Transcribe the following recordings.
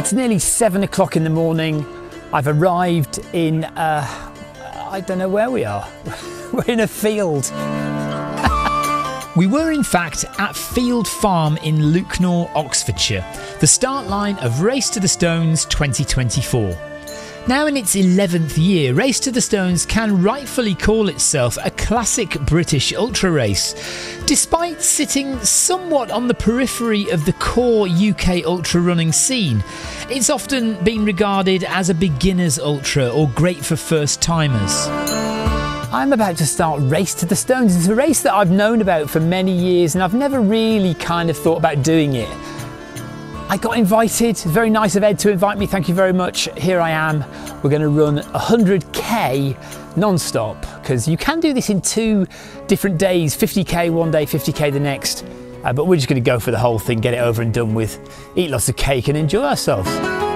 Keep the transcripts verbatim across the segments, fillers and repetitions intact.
It's nearly seven o'clock in the morning. I've arrived in, uh, I don't know where we are. We're in a field. We were in fact at Field Farm in Lucknow, Oxfordshire, the start line of Race to the Stones twenty twenty-four. Now in its eleventh year, Race to the Stones can rightfully call itself a classic British ultra race. Despite sitting somewhat on the periphery of the core U K ultra running scene, it's often been regarded as a beginner's ultra or great for first timers. I'm about to start Race to the Stones. It's a race that I've known about for many years and I've never really kind of thought about doing it. I got invited, it's very nice of Ed to invite me, thank you very much. Here I am. We're going to run one hundred K non-stop, because you can do this in two different days, fifty K one day, fifty K the next. Uh, but we're just going to go for the whole thing, get it over and done with, eat lots of cake and enjoy ourselves.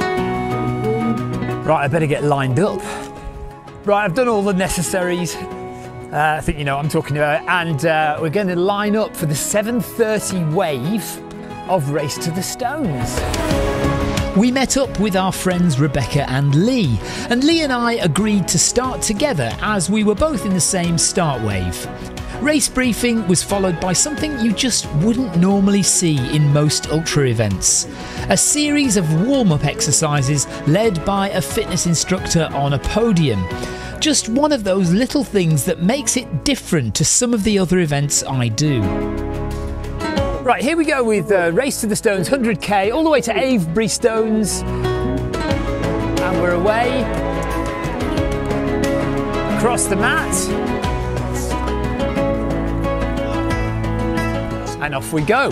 Right, I better get lined up. Right, I've done all the necessaries. Uh, I think you know what I'm talking about. And uh, we're going to line up for the seven thirty wave of Race to the Stones. We met up with our friends Rebecca and Lee, and Lee and I agreed to start together as we were both in the same start wave. Race briefing was followed by something you just wouldn't normally see in most ultra events. A series of warm-up exercises led by a fitness instructor on a podium. Just one of those little things that makes it different to some of the other events I do. Right, here we go with uh, Race to the Stones one hundred K, all the way to Avebury Stones. And we're away. Across the mat. And off we go.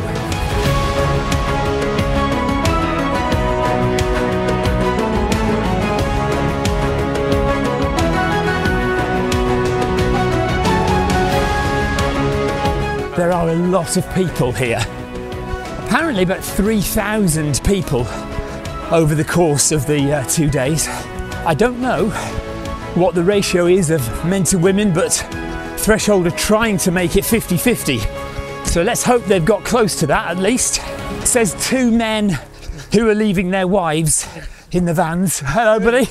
There are a lot of people here. Apparently about three thousand people over the course of the uh, two days. I don't know what the ratio is of men to women, but Threshold are trying to make it fifty fifty. So let's hope they've got close to that at least. It says two men who are leaving their wives in the vans. Hello, buddy.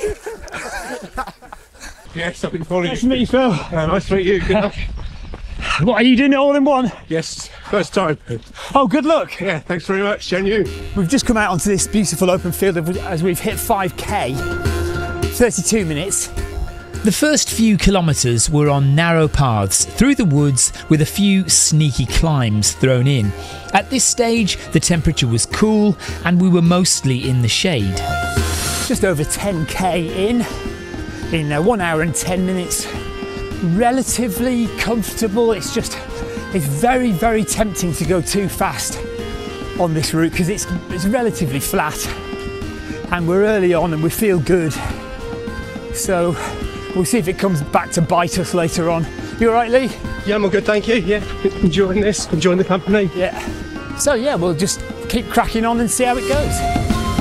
Yes, I've been following you. Nice to meet you, Phil. Uh, nice to meet you. Good luck. What, are you doing it all in one? Yes, first time. Oh, good luck. Yeah, thanks very much, and you. We've just come out onto this beautiful open field as we've hit five K, thirty-two minutes. The first few kilometres were on narrow paths through the woods with a few sneaky climbs thrown in. At this stage, the temperature was cool and we were mostly in the shade. Just over ten K in, in uh, one hour and ten minutes. Relatively comfortable. It's just, it's very, very tempting to go too fast on this route because it's, it's relatively flat and we're early on and we feel good. So we'll see if it comes back to bite us later on. You all right, Lee? Yeah, I'm all good, thank you. Yeah, enjoying this, enjoying the company. Yeah. So yeah, we'll just keep cracking on and see how it goes.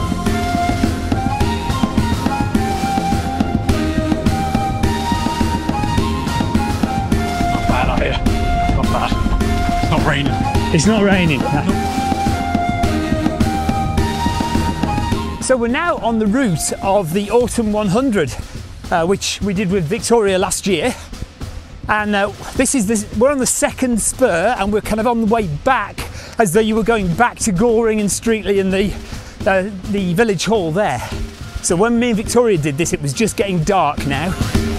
Raining. It's not raining. So we're now on the route of the Autumn one hundred, uh, which we did with Victoria last year. And uh, this is this, we're on the second spur and we're kind of on the way back as though you were going back to Goring and Streatley and the, uh, the village hall there. So when me and Victoria did this, it was just getting dark now.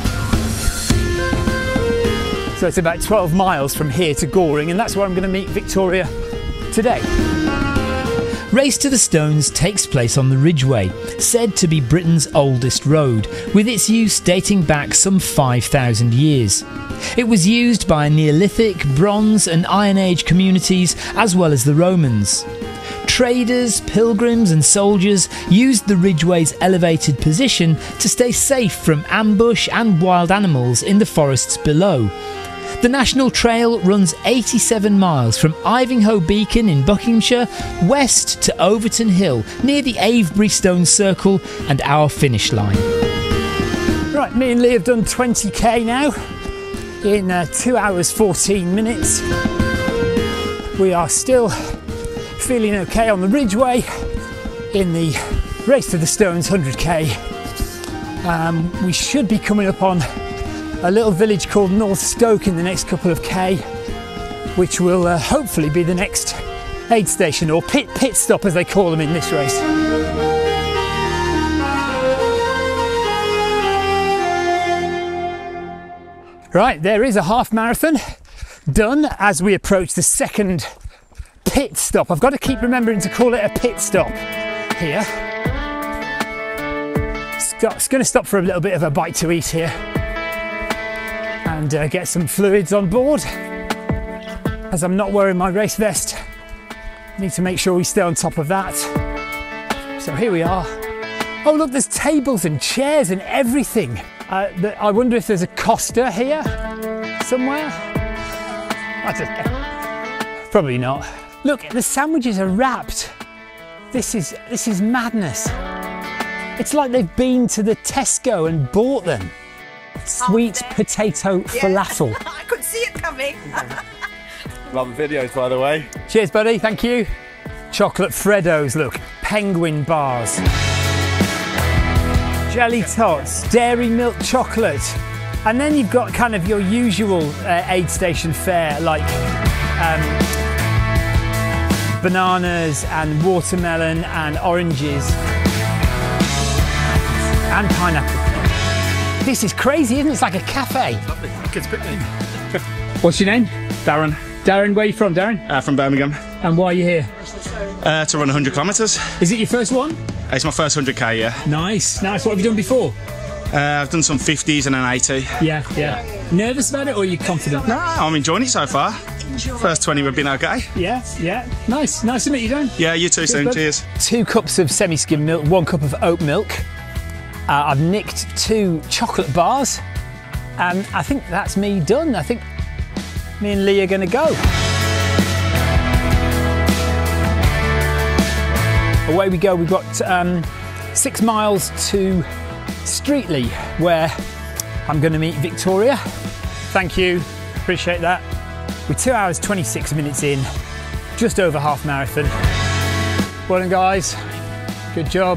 So it's about twelve miles from here to Goring, and that's where I'm going to meet Victoria today. Race to the Stones takes place on the Ridgeway, said to be Britain's oldest road, with its use dating back some five thousand years. It was used by Neolithic, Bronze and Iron Age communities, as well as the Romans. Traders, pilgrims and soldiers used the Ridgeway's elevated position to stay safe from ambush and wild animals in the forests below. The National Trail runs eighty-seven miles from Ivinghoe Beacon in Buckinghamshire west to Overton Hill near the Avebury Stone Circle and our finish line. Right, me and Lee have done twenty K now in uh, two hours fourteen minutes. We are still feeling okay on the Ridgeway in the Race to the Stones one hundred K. Um, we should be coming up on a little village called North Stoke in the next couple of K, which will uh, hopefully be the next aid station, or pit, pit stop as they call them in this race. Right, there is a half marathon done as we approach the second pit stop. I've got to keep remembering to call it a pit stop here. It's going to stop for a little bit of a bite to eat here and uh, get some fluids on board. As I'm not wearing my race vest, need to make sure we stay on top of that. So here we are. Oh look, there's tables and chairs and everything. Uh, the, I wonder if there's a Costa here somewhere. I don't know. Probably not. Look, the sandwiches are wrapped. This is this is madness. It's like they've been to the Tesco and bought them. Sweet potato falafel. Yeah. I couldn't see it coming. Love the videos, by the way. Cheers, buddy. Thank you. Chocolate Freddos. Look, penguin bars. Jelly tots, dairy milk chocolate. And then you've got kind of your usual uh, aid station fare, like um, bananas and watermelon and oranges and pineapple. This is crazy, isn't it? It's like a cafe. Lovely. Kids picnic. What's your name? Darren. Darren, where are you from, Darren? Uh, from Birmingham. And why are you here? Uh, to run one hundred kilometres. Is it your first one? It's my first one hundred K, yeah. Nice, nice. What have you done before? Uh, I've done some fifties and an eighty. Yeah, yeah. Nervous about it, or are you confident? No, I'm enjoying it so far. First twenty we've been okay. Yeah, yeah. Nice, nice to meet you, Darren. Yeah, you too soon. Cheers. Two cups of semi-skim milk, one cup of oat milk. Uh, I've nicked two chocolate bars, and I think that's me done. I think me and Lee are going to go. Away we go. We've got um, six miles to Streatley, where I'm going to meet Victoria. Thank you, appreciate that. We're two hours twenty-six minutes in, just over half marathon. Well done, guys. Good job.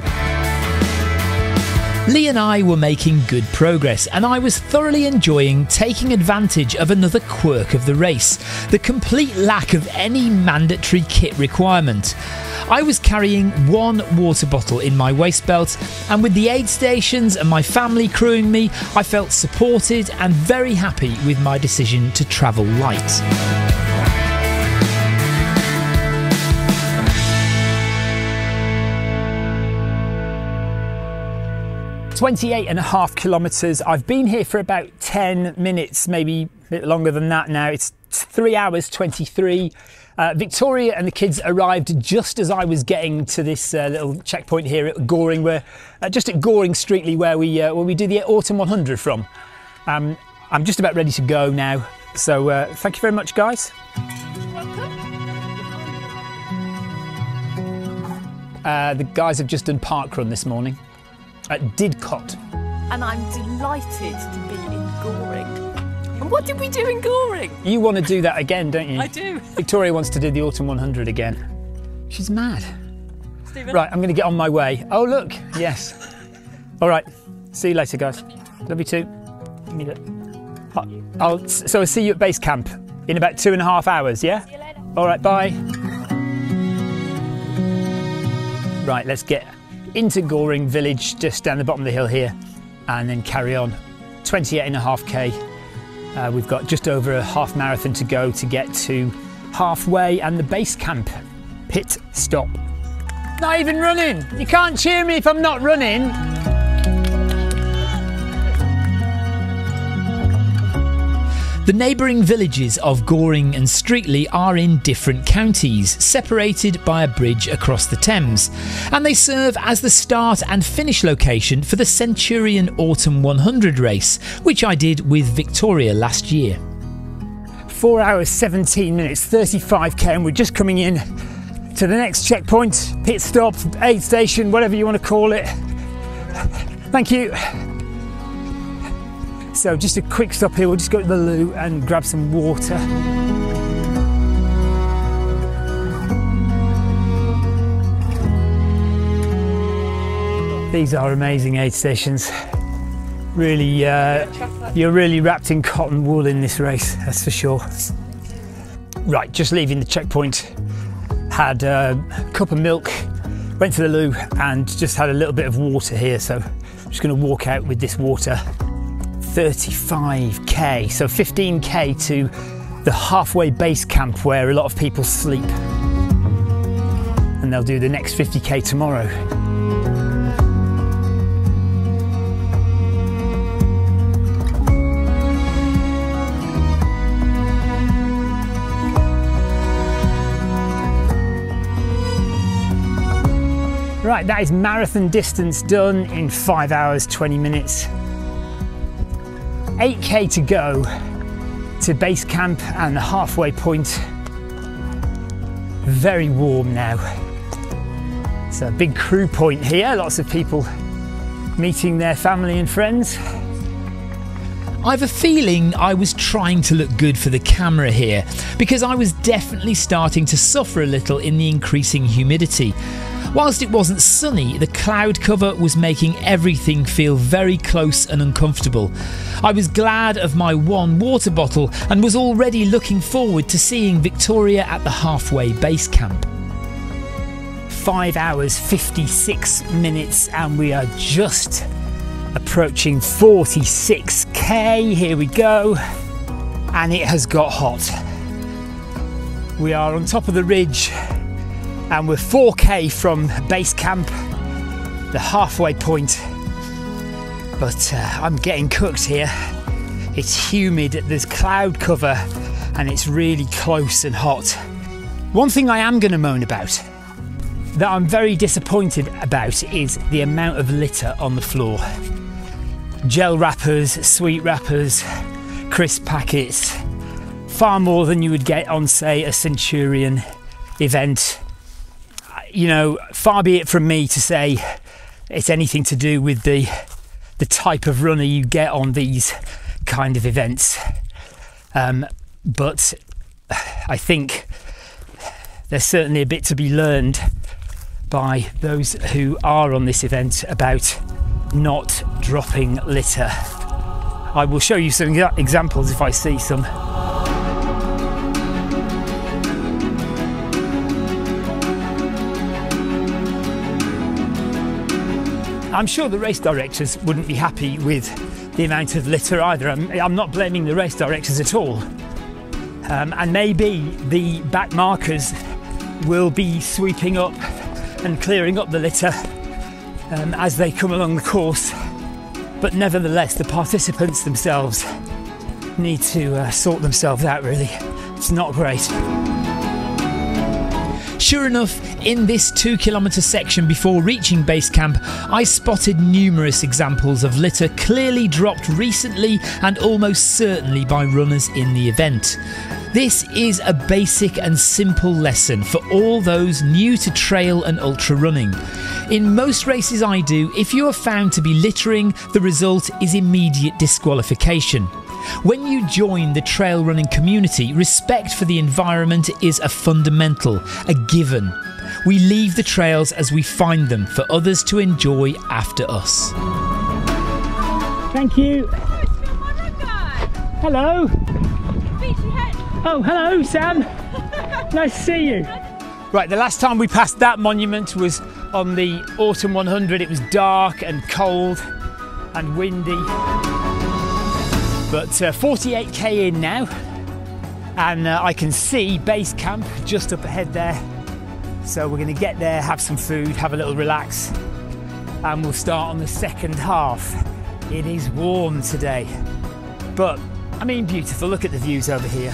Lee and I were making good progress, and I was thoroughly enjoying taking advantage of another quirk of the race, the complete lack of any mandatory kit requirement. I was carrying one water bottle in my waist belt, and with the aid stations and my family crewing me, I felt supported and very happy with my decision to travel light. twenty-eight and a half kilometres. I've been here for about ten minutes, maybe a bit longer than that now. It's three hours twenty-three. Uh, Victoria and the kids arrived just as I was getting to this uh, little checkpoint here at Goring. We're uh, just at Goring Streatley, where we uh, where we do the Autumn one hundred from. Um, I'm just about ready to go now. So uh, thank you very much, guys. Uh, the guys have just done parkrun this morning at Didcot. And I'm delighted to be in Goring. And what did we do in Goring? You want to do that again, don't you? I do. Victoria wants to do the Autumn one hundred again. She's mad. Stephen? Right, I'm going to get on my way. Oh, look, yes. All right, see you later, guys. Love you too. Give me that. I'll, so I'll see you at base camp in about two and a half hours, yeah? See you later. All right, bye. Right, let's get into Goring village, just down the bottom of the hill here, and then carry on. twenty-eight and a half K. Uh, we've got just over a half marathon to go to get to halfway and the base camp pit stop. Not even running. You can't cheer me if I'm not running. The neighbouring villages of Goring and Streatley are in different counties, separated by a bridge across the Thames, and they serve as the start and finish location for the Centurion Autumn one hundred race, which I did with Victoria last year. Four hours, seventeen minutes, thirty-five K, and we're just coming in to the next checkpoint, pit stop, aid station, whatever you want to call it. Thank you. So just a quick stop here, we'll just go to the loo and grab some water. These are amazing aid stations. Really, uh, you're really wrapped in cotton wool in this race, that's for sure. Right, just leaving the checkpoint. Had a cup of milk, went to the loo and just had a little bit of water here. So I'm just going to walk out with this water. thirty-five K, so fifteen K to the halfway base camp where a lot of people sleep. And they'll do the next fifty K tomorrow. Right, that is marathon distance done in five hours, twenty minutes. eight K to go to base camp and the halfway point. Very warm now. It's a big crew point here, lots of people meeting their family and friends. I've a feeling I was trying to look good for the camera here, because I was definitely starting to suffer a little in the increasing humidity. Whilst it wasn't sunny, the cloud cover was making everything feel very close and uncomfortable. I was glad of my one water bottle and was already looking forward to seeing Victoria at the halfway base camp. Five hours, fifty-six minutes, and we are just approaching forty-six K. Here we go. And it has got hot. We are on top of the ridge and we're four K from base camp, the halfway point. But uh, I'm getting cooked here. It's humid, there's cloud cover, and it's really close and hot. One thing I am going to moan about, that I'm very disappointed about, is the amount of litter on the floor. Gel wrappers, sweet wrappers, crisp packets, far more than you would get on, say, a Centurion event. You know, far be it from me to say it's anything to do with the the type of runner you get on these kind of events. Um, but I think there's certainly a bit to be learned by those who are on this event about not dropping litter. I will show you some examples if I see some. I'm sure the race directors wouldn't be happy with the amount of litter either. I'm, I'm not blaming the race directors at all. Um, and maybe the back markers will be sweeping up and clearing up the litter um, as they come along the course. But nevertheless, the participants themselves need to uh, sort themselves out, really. It's not great. Sure enough, in this two kilometre section before reaching base camp, I spotted numerous examples of litter clearly dropped recently and almost certainly by runners in the event. This is a basic and simple lesson for all those new to trail and ultra running. In most races I do, if you are found to be littering, the result is immediate disqualification. When you join the trail running community, respect for the environment is a fundamental, a given. We leave the trails as we find them for others to enjoy after us. Thank you. Hello. Oh, hello, Sam. Nice to see you. Right, the last time we passed that monument was on the Autumn one hundred. It was dark and cold and windy. But uh, forty-eight K in now, and uh, I can see base camp just up ahead there. So we're going to get there, have some food, have a little relax, and we'll start on the second half. It is warm today, but I mean beautiful. Look at the views over here.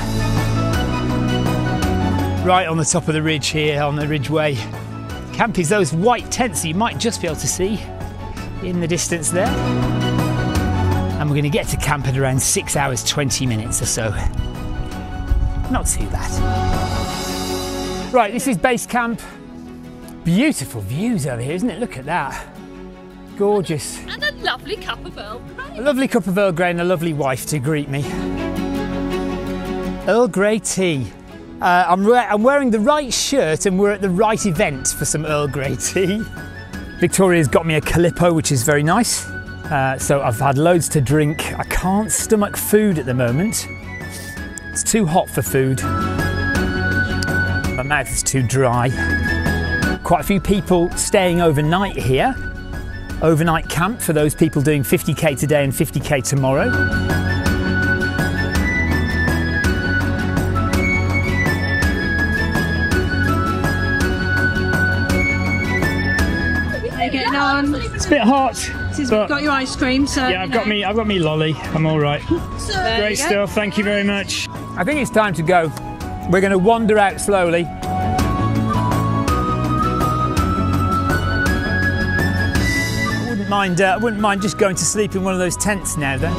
Right on the top of the ridge here, on the Ridgeway. Camp is those white tents that you might just be able to see in the distance there. And we're going to get to camp at around six hours, twenty minutes or so. Not too bad. Right, this is base camp. Beautiful views over here, isn't it? Look at that. Gorgeous. And a lovely cup of Earl Grey. A lovely cup of Earl Grey and a lovely wife to greet me. Earl Grey tea. Uh, I'm, I'm wearing the right shirt and we're at the right event for some Earl Grey tea. Victoria's got me a Calippo, which is very nice. Uh, so I've had loads to drink. I can't stomach food at the moment. It's too hot for food. My mouth is too dry. Quite a few people staying overnight here. Overnight camp for those people doing fifty K today and fifty K tomorrow. Getting on. It's a bit hot. We've got your ice cream, so yeah, I've got me. I've got me lolly. I'm all right. So, Great stuff. Thank you very much. I think it's time to go. We're going to wander out slowly. I wouldn't mind. Uh, I wouldn't mind just going to sleep in one of those tents now, then.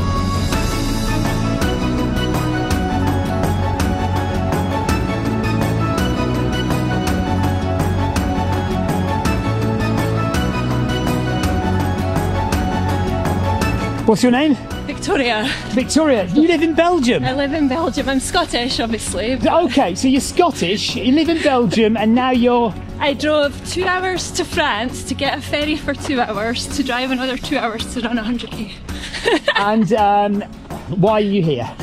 What's your name? Victoria. Victoria, you live in Belgium? I live in Belgium. I'm Scottish, obviously. Okay, so you're Scottish, you live in Belgium, and now you're... I drove two hours to France to get a ferry for two hours, to drive another two hours to run one hundred K. And um, why are you here?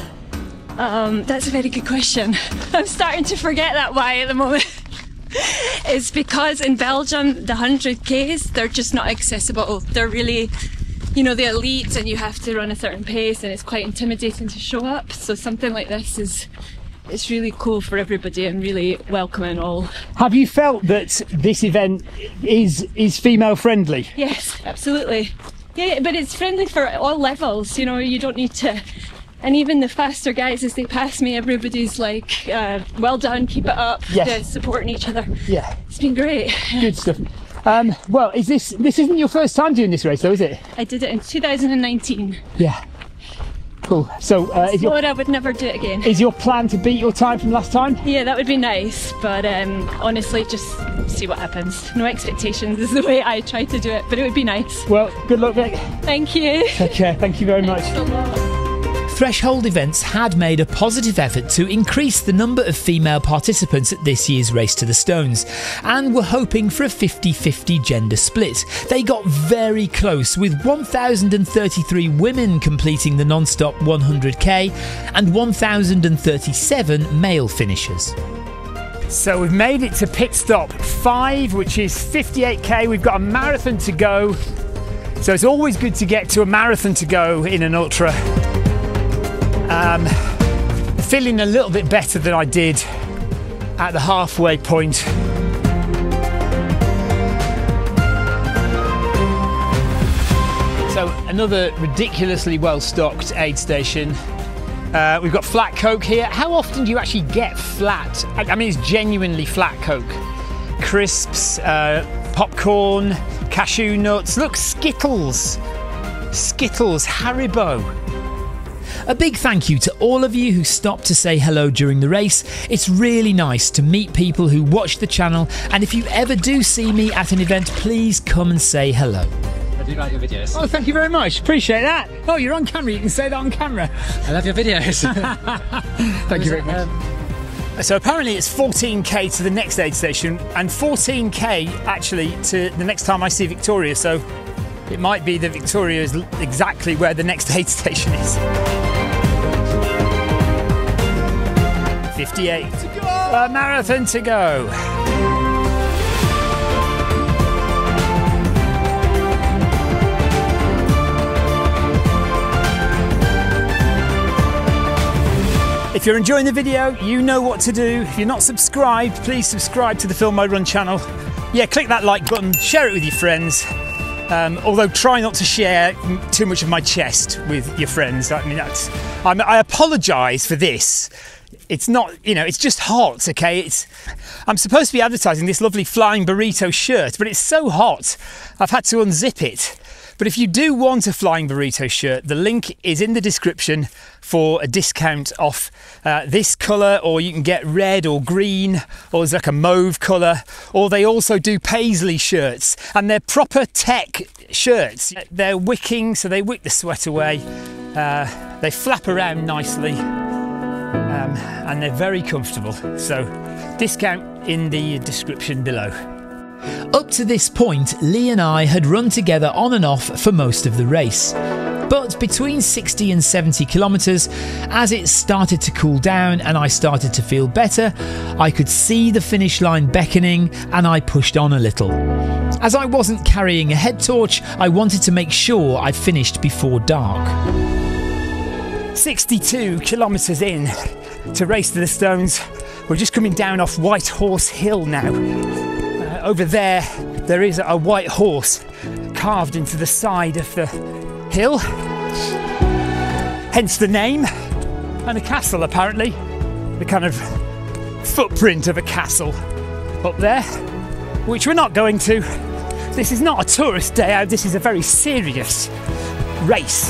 Um, that's a very good question. I'm starting to forget that why at the moment. It's because in Belgium, the one hundred Ks, they're just not accessible. They're really... you know, the elite, and you have to run a certain pace, and it's quite intimidating to show up. So something like this is, it's really cool for everybody and really welcoming all. Have you felt that this event is is female friendly? Yes, absolutely. Yeah, but it's friendly for all levels. You know, you don't need to. And even the faster guys, as they pass me, everybody's like, uh, "Well done, keep it up." Yes. Yeah, supporting each other. Yeah, it's been great. Good stuff. Um, well, is this this isn't your first time doing this race, though, is it? I did it in two thousand nineteen. Yeah. Cool. So, uh, is your, I would never do it again. Is your plan to beat your time from last time? Yeah, that would be nice, but um, honestly, just see what happens. No expectations is the way I try to do it, but it would be nice. Well, good luck, Vic. Thank you. Take care. Thank you very much. Threshold Events had made a positive effort to increase the number of female participants at this year's Race to the Stones, and were hoping for a fifty fifty gender split. They got very close, with one thousand thirty-three women completing the non-stop one hundred K and one thousand thirty-seven male finishers. So we've made it to pit stop five, which is fifty-eight K. We've got a marathon to go. So it's always good to get to a marathon to go in an ultra. Um, feeling a little bit better than I did at the halfway point. So another ridiculously well-stocked aid station. Uh, we've got flat Coke here. How often do you actually get flat? I mean, it's genuinely flat Coke. Crisps, uh, popcorn, cashew nuts. Look, Skittles. Skittles, Haribo. A big thank you to all of you who stopped to say hello during the race. It's really nice to meet people who watch the channel, and if you ever do see me at an event, please come and say hello. I do like your videos. Oh, thank you very much. Appreciate that. Oh, you're on camera. You can say that on camera. I love your videos. Thank you very much. Um, so apparently it's fourteen K to the next aid station, and fourteen K actually to the next time I see Victoria. So it might be that Victoria is exactly where the next aid station is. fifty-eight. To go. A marathon to go. If you're enjoying the video, you know what to do. If you're not subscribed, please subscribe to the Film I Run channel. Yeah, click that like button, share it with your friends. Um, although try not to share too much of my chest with your friends. I mean, that's, I'm, I apologise for this. It's not, you know, it's just hot, okay? It's, I'm supposed to be advertising this lovely Flying Burrito shirt, but it's so hot, I've had to unzip it. But if you do want a Flying Burrito shirt, the link is in the description for a discount off uh, this colour, or you can get red or green, or there's like a mauve colour, or they also do paisley shirts, and they're proper tech shirts. They're wicking, so they wick the sweat away. Uh, they flap around nicely, um, and they're very comfortable. So discount in the description below. Up to this point, Lee and I had run together on and off for most of the race. But between sixty and seventy kilometres, as it started to cool down and I started to feel better, I could see the finish line beckoning and I pushed on a little. As I wasn't carrying a head torch, I wanted to make sure I finished before dark. sixty-two kilometres in to Race to the Stones. We're just coming down off White Horse Hill now. Uh, over there, there is a white horse carved into the side of the hill, hence the name, and a castle apparently, the kind of footprint of a castle up there, which we're not going to. This is not a tourist day out, this is a very serious race.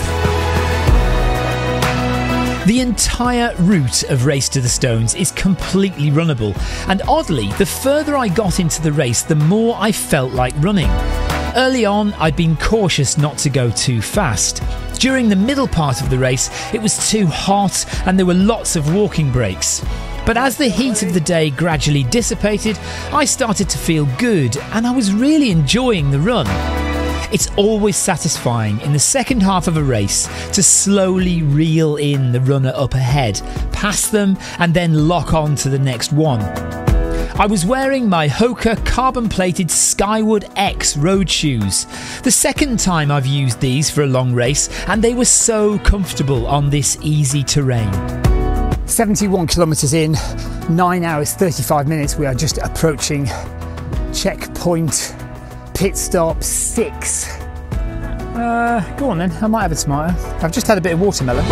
The entire route of Race to the Stones is completely runnable, and oddly, the further I got into the race, the more I felt like running. Early on, I'd been cautious not to go too fast. During the middle part of the race, it was too hot and there were lots of walking breaks. But as the heat of the day gradually dissipated, I started to feel good and I was really enjoying the run. It's always satisfying in the second half of a race to slowly reel in the runner up ahead, pass them and then lock on to the next one. I was wearing my Hoka carbon-plated Skyward X road shoes. The second time I've used these for a long race, and they were so comfortable on this easy terrain. seventy-one kilometres in, nine hours thirty-five minutes. We are just approaching checkpoint pit stop six. Uh, go on then, I might have a tomato. I've just had a bit of watermelon.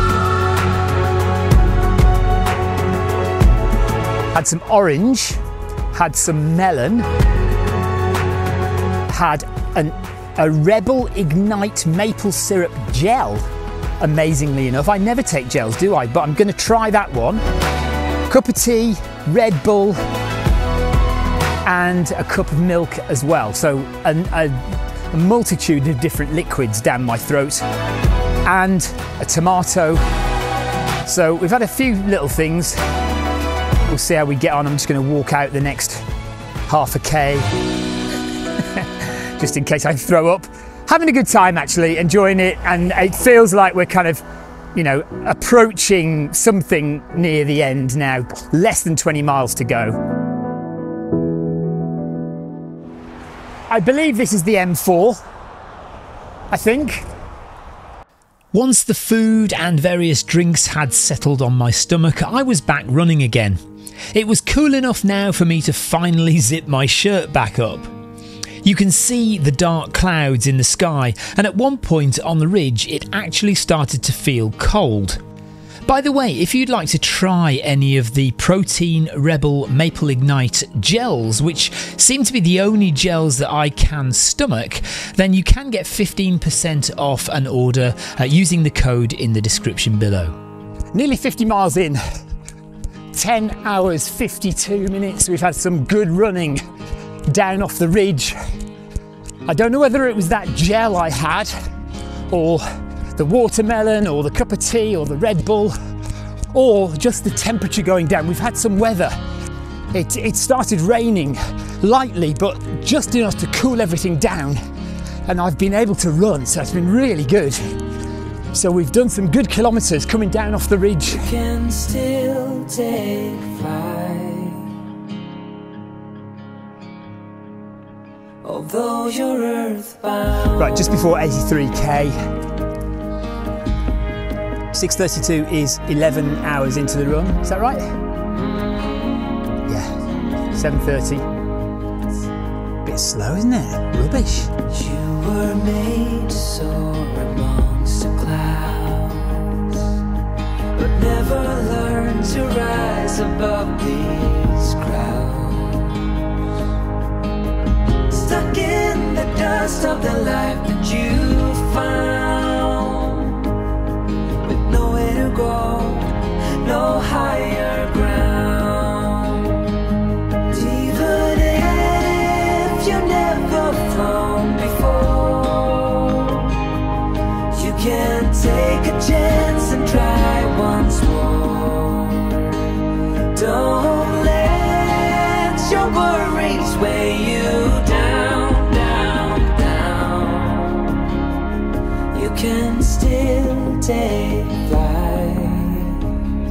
Had some orange, had some melon, had an, a Rebel Ignite maple syrup gel, amazingly enough. I never take gels, do I? But I'm going to try that one. Cup of tea, Red Bull, and a cup of milk as well. So a, a, a multitude of different liquids down my throat, and a tomato. So we've had a few little things. We'll see how we get on. I'm just going to walk out the next half a K, just in case I throw up. Having a good time actually, enjoying it, and it feels like we're kind of, you know, approaching something near the end now. Less than twenty miles to go. I believe this is the M four, I think. Once the food and various drinks had settled on my stomach, I was back running again. It was cool enough now for me to finally zip my shirt back up. You can see the dark clouds in the sky, and at one point on the ridge it actually started to feel cold. By the way, if you'd like to try any of the Protein Rebel Maple Ignite gels, which seem to be the only gels that I can stomach, then you can get fifteen percent off an order uh, using the code in the description below. Nearly fifty miles in, ten hours fifty-two minutes. We've had some good running down off the ridge. I don't know whether it was that gel I had, or the watermelon, or the cup of tea, or the Red Bull, or just the temperature going down. We've had some weather. It, it started raining lightly, but just enough to cool everything down, and I've been able to run, so it's been really good. So we've done some good kilometres coming down off the ridge. You can still take flight, although you're earthbound. Right, just before eighty-three K. six thirty-two is eleven hours into the run, is that right? Yeah, seven thirty. Bit slow, isn't it? Rubbish. You were made to soar amongst the clouds, but never learned to rise above these crowds. Stuck in the dust of the life that you found, with nowhere to go, no higher ground. Even if you never flown before, you can take a chance and try once more. Don't let your worries weigh you can still take flight,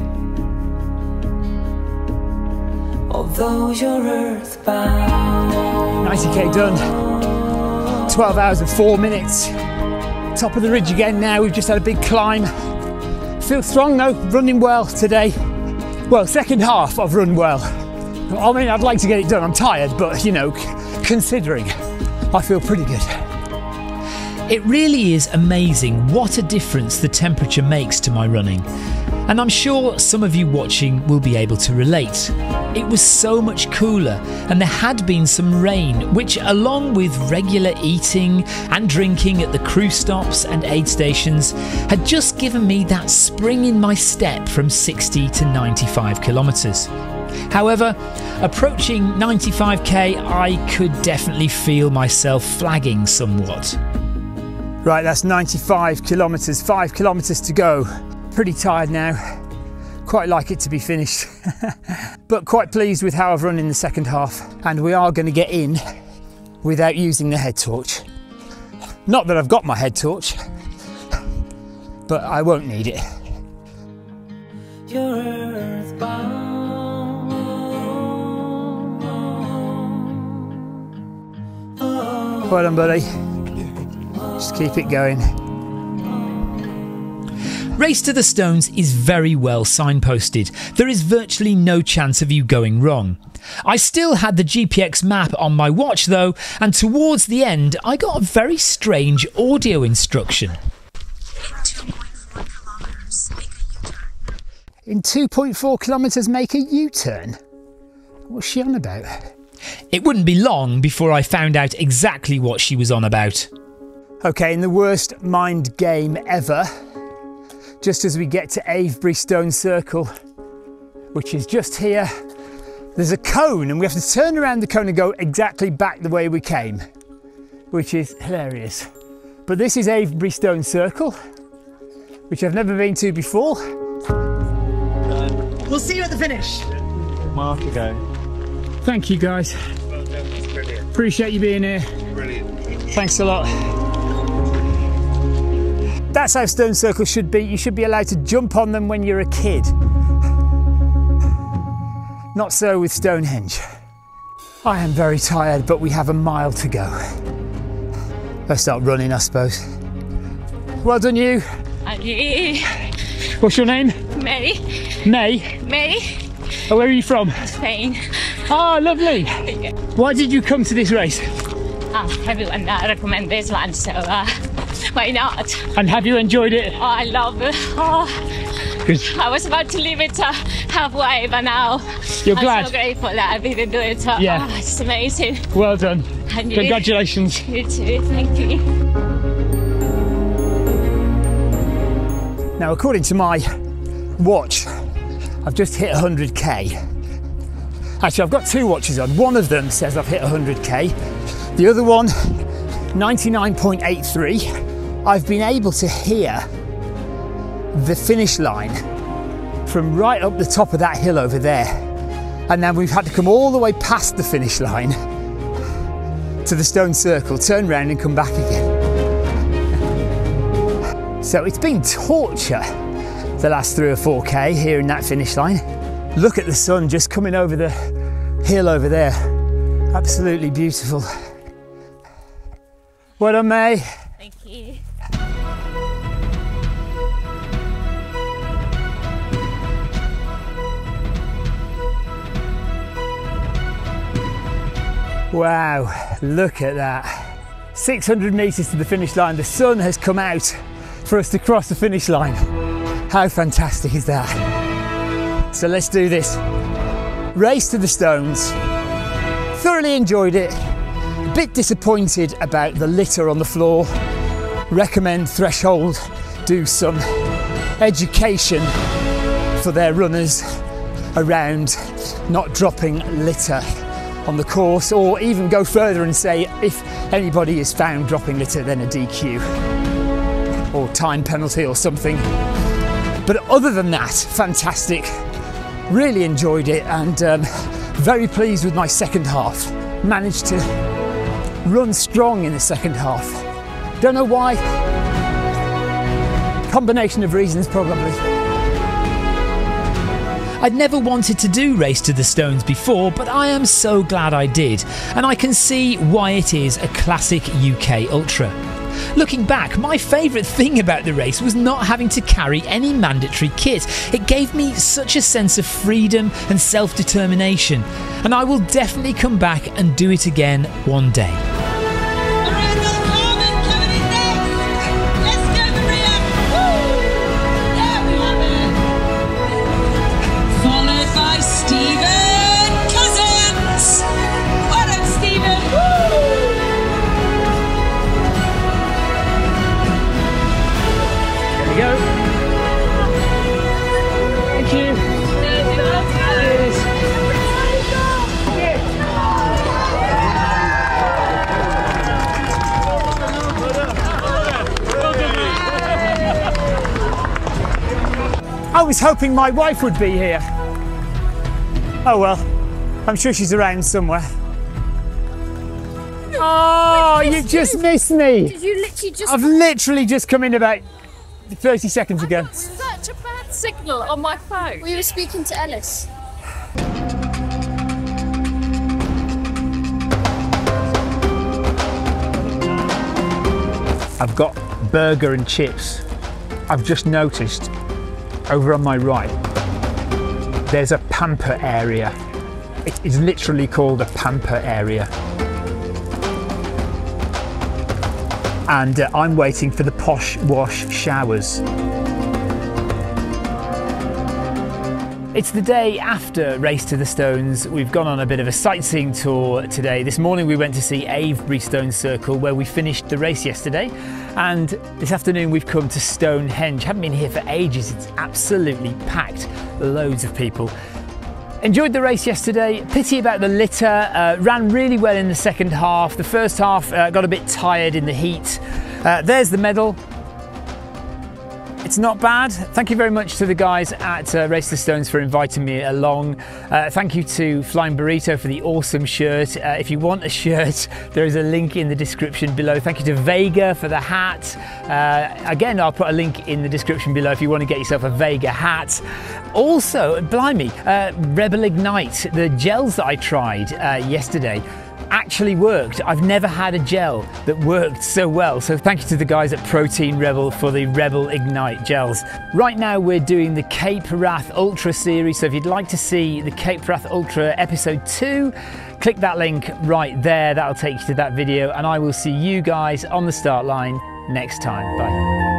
although you're earthbound. ninety K done. twelve hours and four minutes. Top of the ridge again now. We've just had a big climb. Feel strong though, running well today. Well, second half I've run well. I mean, I'd like to get it done. I'm tired, but you know, considering, I feel pretty good. It really is amazing what a difference the temperature makes to my running. And I'm sure some of you watching will be able to relate. It was so much cooler and there had been some rain, which along with regular eating and drinking at the crew stops and aid stations had just given me that spring in my step from sixty to ninety-five kilometres. However, approaching ninety-five K, I could definitely feel myself flagging somewhat. Right, that's ninety-five kilometres, five kilometres to go. Pretty tired now. Quite like it to be finished. But quite pleased with how I've run in the second half. And we are going to get in without using the head torch. Not that I've got my head torch, but I won't need it. You're earthbound. Well done, buddy. Just keep it going. Race to the Stones is very well signposted. There is virtually no chance of you going wrong. I still had the G P X map on my watch though, and towards the end I got a very strange audio instruction. In two point four kilometres, make a U-turn? What's she on about? It wouldn't be long before I found out exactly what she was on about. Okay, in the worst mind game ever, just as we get to Avebury Stone Circle, which is just here, there's a cone and we have to turn around the cone and go exactly back the way we came, which is hilarious. But this is Avebury Stone Circle, which I've never been to before. We'll see you at the finish. Mark ago. Thank you guys. Well done, that's brilliant. Appreciate you being here. Brilliant. Thanks a lot. That's how stone circles should be. You should be allowed to jump on them when you're a kid. Not so with Stonehenge. I am very tired, but we have a mile to go. Let's start running, I suppose. Well done, you. Ali. What's your name? Mary. May. Mary. Oh, where are you from? Spain. Ah, lovely. Why did you come to this race? Ah, everyone uh, recommend this one, so uh, why not? And have you enjoyed it? Oh, I love it. Oh, Good. I was about to leave it uh, halfway, but now You're I'm glad? so grateful that I didn't do it. Uh, Yeah. Oh, it's amazing. Well done. And you? Congratulations. You too, thank you. Now, according to my watch, I've just hit one hundred K. Actually, I've got two watches on. One of them says I've hit one hundred K. The other one, ninety-nine point eight three. I've been able to hear the finish line from right up the top of that hill over there. And now we've had to come all the way past the finish line to the stone circle, turn around and come back again. So it's been torture the last three or four K here in that finish line. Look at the sun just coming over the hill over there. Absolutely beautiful. Well done, May. Thank you. Wow, look at that. six hundred metres to the finish line. The sun has come out for us to cross the finish line. How fantastic is that? So let's do this. Race to the Stones. Thoroughly enjoyed it. A bit disappointed about the litter on the floor. Recommend Threshold do some education for their runners around not dropping litter on the course, or even go further and say if anybody is found dropping litter, then a D Q or time penalty or something. But other than that, fantastic. Really enjoyed it, and um, very pleased with my second half. Managed to run strong in the second half. Don't know why. Combination of reasons, probably. I'd never wanted to do Race to the Stones before, but I am so glad I did, and I can see why it is a classic U K ultra. Looking back, my favourite thing about the race was not having to carry any mandatory kit. It gave me such a sense of freedom and self-determination, and I will definitely come back and do it again one day. I was hoping my wife would be here. Oh well, I'm sure she's around somewhere. Oh, you just missed me. Did you literally just... I've literally just come in about thirty seconds ago. Such a bad signal on my phone. We were speaking to Ellis. I've got burger and chips. I've just noticed over on my right, there's a pamper area. It is literally called a pamper area. And uh, I'm waiting for the posh wash showers. It's the day after Race to the Stones. We've gone on a bit of a sightseeing tour today. This morning we went to see Avebury Stone Circle, where we finished the race yesterday. And this afternoon we've come to Stonehenge. Haven't been here for ages. It's absolutely packed. Loads of people. Enjoyed the race yesterday. Pity about the litter. Uh, ran really well in the second half. The first half uh, got a bit tired in the heat. Uh, there's the medal. It's not bad. Thank you very much to the guys at uh, Race to the Stones for inviting me along. Uh, thank you to Flying Burrito for the awesome shirt. Uh, if you want a shirt, there is a link in the description below. Thank you to Vega for the hat. Uh, again, I'll put a link in the description below if you want to get yourself a Vega hat. Also, blimey, uh, Rebel Ignite, the gels that I tried uh, yesterday, actually worked. I've never had a gel that worked so well. So thank you to the guys at Protein Rebel for the Rebel Ignite gels. Right now we're doing the Cape Wrath Ultra series. So if you'd like to see the Cape Wrath Ultra episode two, click that link right there. That'll take you to that video, and I will see you guys on the start line next time. Bye.